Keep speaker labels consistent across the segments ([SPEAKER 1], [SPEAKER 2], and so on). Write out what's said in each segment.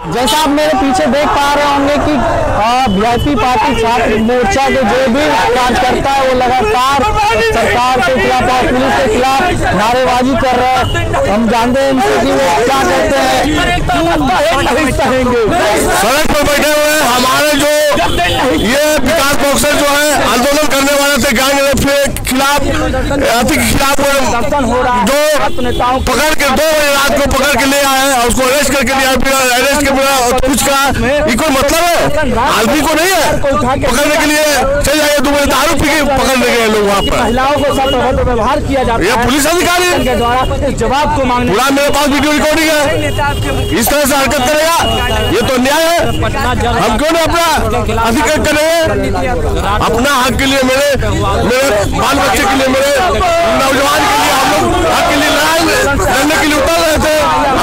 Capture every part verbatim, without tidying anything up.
[SPEAKER 1] जैसा आप मेरे पीछे देख पा रहे होंगे कि वीआईपी पार्टी छात्र मोर्चा के जो भी कार्यकर्ता है वो लगातार सरकार के खिलाफ और पुलिस के खिलाफ नारेबाजी कर रहे हैं। हम जानते हैं इनसे कि वो क्या कहते हैं।
[SPEAKER 2] सड़क पर बैठे हुए हैं हमारे जो ये विकास बॉक्सर जो है आंदोलन करने वाले थे गैंग रेप के खिलाफ के खिलाफ जो पकड़ के दो बजे रात को पकड़ के ले आए और उसको अरेस्ट करके लिया अरेस्ट के बिना कुछ का ये कोई मतलब है? आदमी को नहीं है पकड़ने के लिए चल जाइए दो बजे दारू पी के पकड़ने गए लोग वहाँ पर।
[SPEAKER 1] महिलाओं के साथ व्यवहार किया जाता है
[SPEAKER 2] ये पुलिस अधिकारी
[SPEAKER 1] के द्वारा जवाब को मांगने
[SPEAKER 2] पूरा मेरे पास वीडियो रिकॉर्डिंग है। इस तरह से हरकत करेगा ये तो अन्याय है। हम क्यों नहीं अपना अधिकार करेंगे अपना हक के लिए मेरे मेरे बाल बच्चे के लिए मेरे नौजवान के लिए हम लोग हक के लिए लड़ाई लड़ने के लिए उतर रहे थे।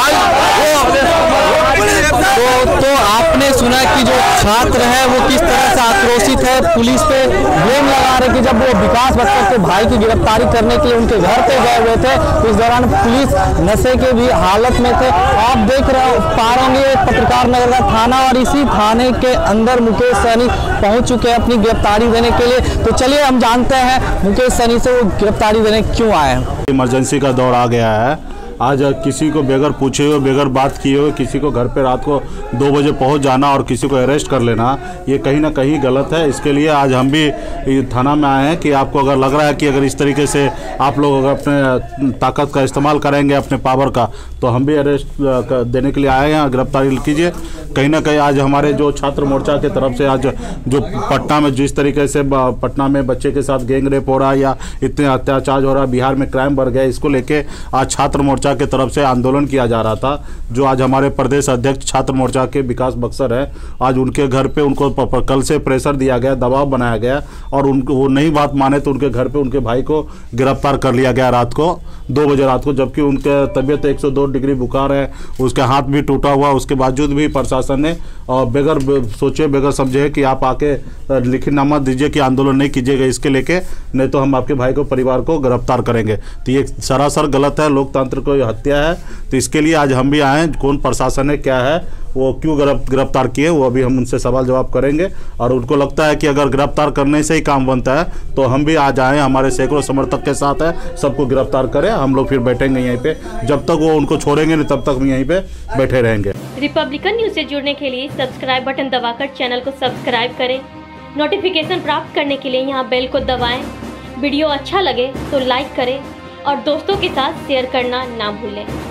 [SPEAKER 1] तो, तो आपने सुना कि जो छात्र है वो किस तरह से आक्रोशित है, पुलिस पे ब्लेम लगा रहे कि जब वो विकास बख्तर के भाई की गिरफ्तारी करने के लिए उनके घर पे गए हुए थे तो इस दौरान पुलिस नशे के भी हालत में थे। आप देख रहे पा रहे हैं पत्रकार नगर का थाना और इसी थाने के अंदर मुकेश सहनी पहुंच चुके हैं अपनी गिरफ्तारी देने के लिए। तो चलिए हम जानते हैं मुकेश सहनी से वो गिरफ्तारी देने क्यों आए हैं।
[SPEAKER 3] इमरजेंसी का दौर आ गया है। आज किसी को बेगर पूछे हुए बेगर बात किए हुए किसी को घर पे रात को दो बजे पहुंच जाना और किसी को अरेस्ट कर लेना ये कहीं ना कहीं गलत है। इसके लिए आज हम भी थाना में आए हैं कि आपको अगर लग रहा है कि अगर इस तरीके से आप लोग अगर अपने ताकत का इस्तेमाल करेंगे अपने पावर का तो हम भी अरेस्ट देने के लिए आए हैं, गिरफ्तारी कीजिए। कहीं ना कहीं आज हमारे जो छात्र मोर्चा की तरफ से आज जो पटना में जिस तरीके से पटना में बच्चे के साथ गैंग रेप हो रहा है या इतने अत्याचार हो रहा है, बिहार में क्राइम बढ़ गया, इसको लेके आज छात्र मोर्चा के तरफ से आंदोलन किया जा रहा था। जो आज हमारे प्रदेश अध्यक्ष छात्र मोर्चा के विकास बख्तर है आज उनके घर पे उनको कल से प्रेशर दिया गया, दबाव बनाया गया और उनको वो नहीं बात माने तो उनके घर पे उनके भाई को गिरफ्तार कर लिया गया रात को दो बजे रात को, जबकि उनके तबीयत एक सौ दो डिग्री बुखार है, उसके हाथ भी टूटा हुआ, उसके बावजूद भी प्रशासन ने और बेगर सोचे बेगर समझे कि आप आके लिखितनामा दीजिए कि आंदोलन नहीं कीजिएगा इसके लेके, नहीं तो हम आपके भाई को परिवार को गिरफ्तार करेंगे। तो ये सरासर गलत है, लोकतंत्र को हत्या है। तो इसके लिए आज हम भी आए, कौन प्रशासन है क्या है वो क्यों गिरफ्तार किए वो अभी हम उनसे सवाल जवाब करेंगे और उनको लगता है कि अगर गिरफ्तार करने से ही काम बनता है तो हम भी आज आए, हमारे सैकड़ों समर्थक के साथ है, सबको गिरफ्तार करें। हम लोग फिर बैठेंगे यहीं पे, जब तक वो उनको छोड़ेंगे नहीं तब तक हम यहीं पे बैठे रहेंगे।
[SPEAKER 4] रिपब्लिकन न्यूज से जुड़ने के लिए सब्सक्राइब बटन दबाकर चैनल को सब्सक्राइब करें। नोटिफिकेशन प्राप्त करने के लिए यहाँ बेल को दबाएं। वीडियो अच्छा लगे तो लाइक करें और दोस्तों के साथ शेयर करना ना भूलें।